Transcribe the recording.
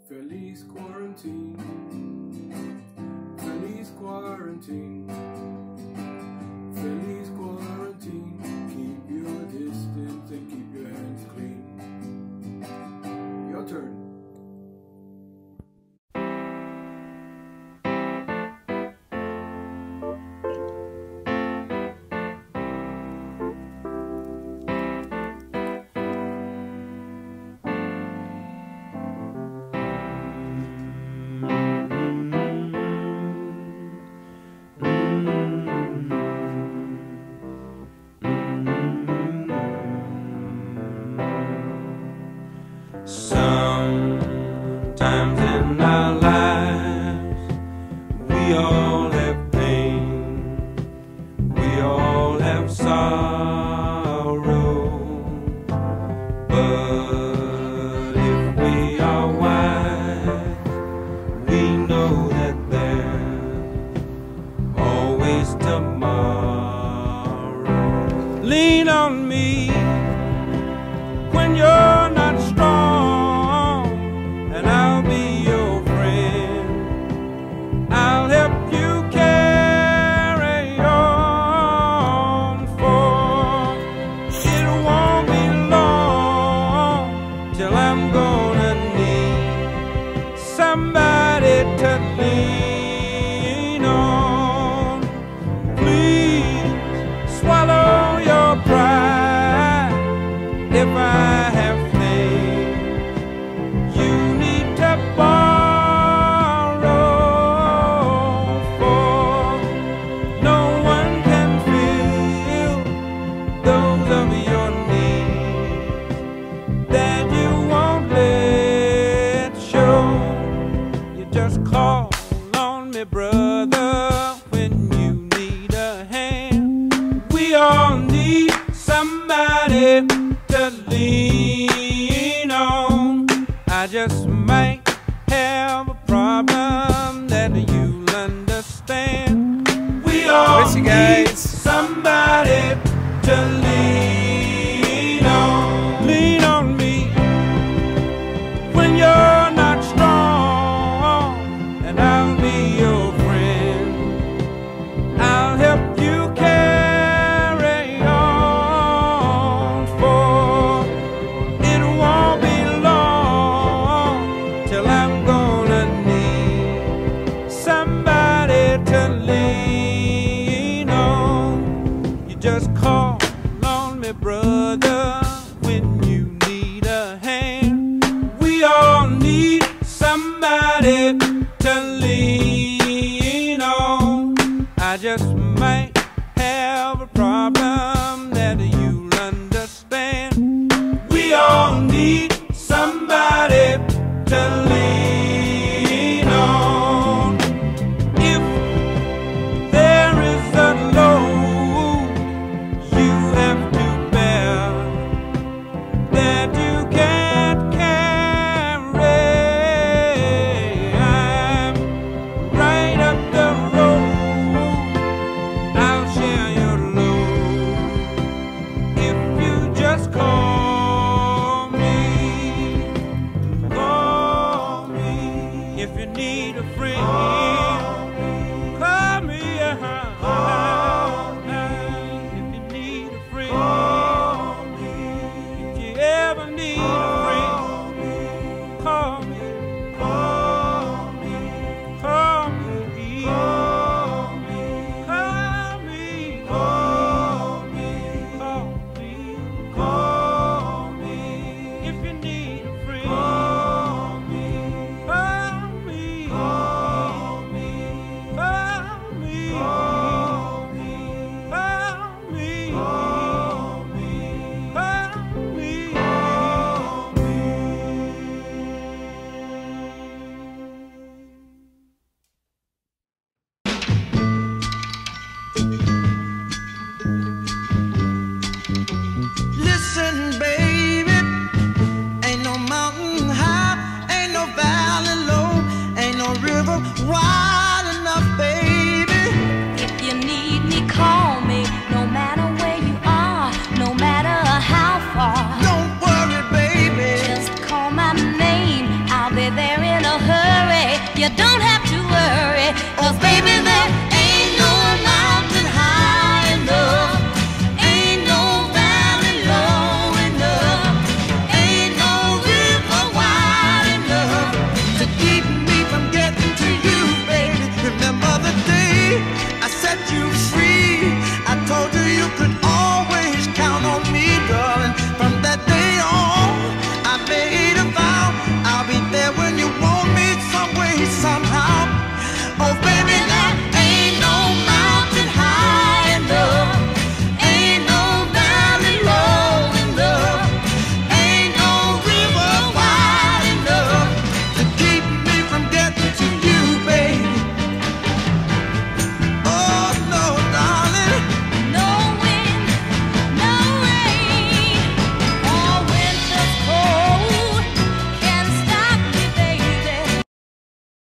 Feliz quarantine, Feliz quarantine, Feliz quarantine. Keep your distance and keep your hands clean. Your turn. Sometimes in our lives we all have pain, we all have sorrow, but if we are wise, we know that there's always tomorrow. Lean on me when you're not strong, and I'll be your friend. I'll help you carry on, for it won't be long till I'm gonna need somebody to lean on. Please swallow your pride if I have things you need to borrow, for no one can fill those of your needs that you won't let show. You just call on me, brother, when you need a hand. We all need somebody to lean on. I just might have a problem that you'll understand. We all need somebody to lean on. Lean on me when you're not strong, and I'll be your friend. I'll help you carry on, for it won't be long till I'm gonna need somebody to lean on. You just call on me, brother, when you need a hand. We all need somebody to lean on. I just might have a problem that you'll understand. We all need somebody to lean on. If there is a load you have to bear that you can't carry, I'm right up the road. I'll share your load if you just call me. Call me if you need a friend. Call me, if you need a friend. If you ever need